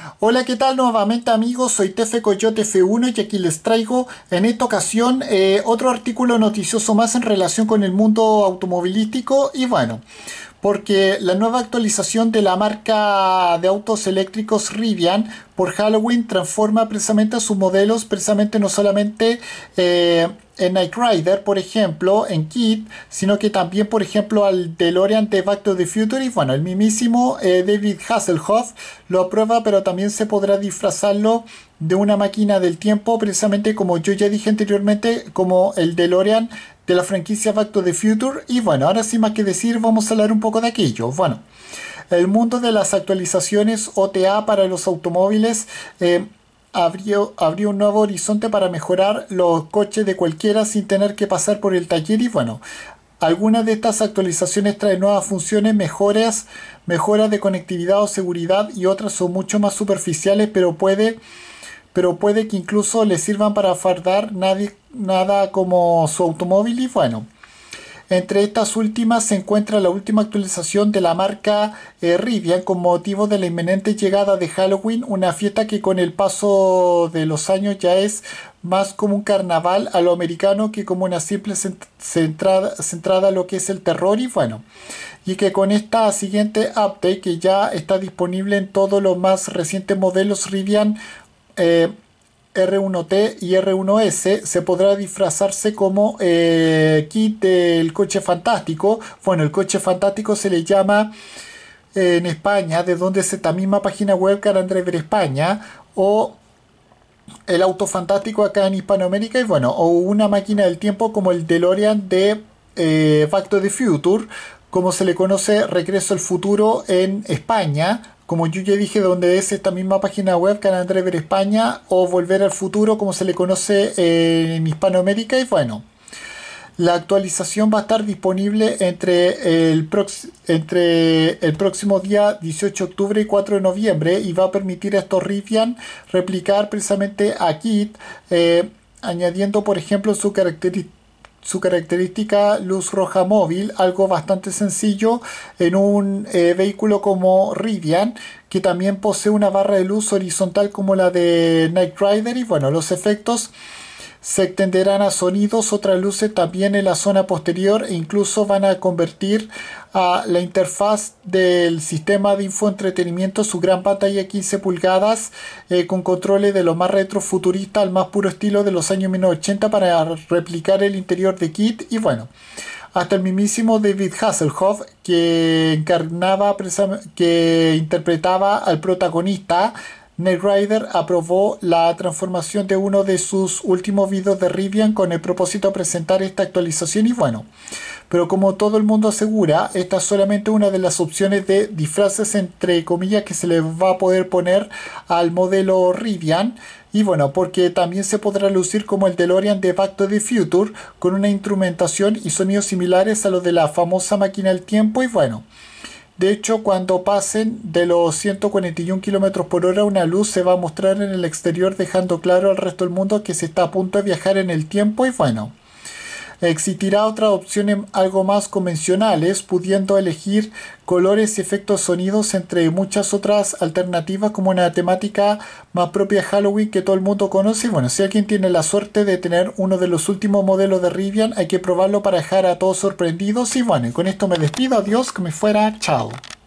Hola, ¿qué tal? Nuevamente amigos, soy Tefe Coyote F1 y aquí les traigo en esta ocasión otro artículo noticioso más en relación con el mundo automovilístico y bueno, porque la nueva actualización de la marca de autos eléctricos Rivian por Halloween transforma precisamente a sus modelos, precisamente no solamente en Knight Rider, por ejemplo, en Kit, sino que también, por ejemplo, al DeLorean de Back to the Future. Y bueno, el mismísimo David Hasselhoff lo aprueba, pero también se podrá disfrazarlo de una máquina del tiempo, precisamente como yo ya dije anteriormente, como el DeLorean de la franquicia Back to the Future. Y bueno, ahora sin más que decir, vamos a hablar un poco de aquello. Bueno, el mundo de las actualizaciones OTA para los automóviles abrió un nuevo horizonte para mejorar los coches de cualquiera sin tener que pasar por el taller. Y bueno, algunas de estas actualizaciones traen nuevas funciones, mejoras de conectividad o seguridad, y otras son mucho más superficiales, pero puede que incluso les sirvan para fardar nada como su automóvil. Y bueno, entre estas últimas se encuentra la última actualización de la marca Rivian con motivo de la inminente llegada de Halloween, una fiesta que con el paso de los años ya es más como un carnaval a lo americano que como una simple centrada a lo que es el terror. Y bueno, y que con esta siguiente update que ya está disponible en todos los más recientes modelos Rivian eh, R1T y R1S, se podrá disfrazarse como kit del coche fantástico. Bueno, el coche fantástico se le llama en España, de donde es esta misma página web Can Driver España, o el auto fantástico acá en Hispanoamérica. Y bueno, o una máquina del tiempo como el DeLorean de Back to the Future, como se le conoce Regreso al Futuro en España, como yo ya dije, donde es esta misma página web Can Driver España, o Volver al Futuro, como se le conoce en Hispanoamérica. Y bueno, la actualización va a estar disponible entre el próximo día 18 de octubre y 4 de noviembre, y va a permitir a estos Rivian replicar precisamente a Kit, añadiendo por ejemplo su característica luz roja móvil, algo bastante sencillo en un vehículo como Rivian, que también posee una barra de luz horizontal como la de Knight Rider. Y bueno, los efectos se extenderán a sonidos, otras luces también en la zona posterior, e incluso van a convertir a la interfaz del sistema de infoentretenimiento, su gran pantalla 15 pulgadas con controles de lo más retrofuturista al más puro estilo de los años 1980, para replicar el interior de Kit. Y bueno, hasta el mismísimo David Hasselhoff, que interpretaba al protagonista Knight Rider, aprobó la transformación de uno de sus últimos videos de Rivian con el propósito de presentar esta actualización. Y bueno, pero como todo el mundo asegura, esta es solamente una de las opciones de disfraces entre comillas que se le va a poder poner al modelo Rivian. Y bueno, porque también se podrá lucir como el DeLorean de Back to the Future, con una instrumentación y sonidos similares a los de la famosa máquina del tiempo. Y bueno, de hecho, cuando pasen de los 141 km por hora, una luz se va a mostrar en el exterior, dejando claro al resto del mundo que se está a punto de viajar en el tiempo. Y bueno, existirá otras opciones algo más convencionales, pudiendo elegir colores y efectos sonidos, entre muchas otras alternativas, como una temática más propia de Halloween que todo el mundo conoce. Y bueno, si alguien tiene la suerte de tener uno de los últimos modelos de Rivian, hay que probarlo para dejar a todos sorprendidos. Y bueno, y con esto me despido, adiós, que me fuera, chao.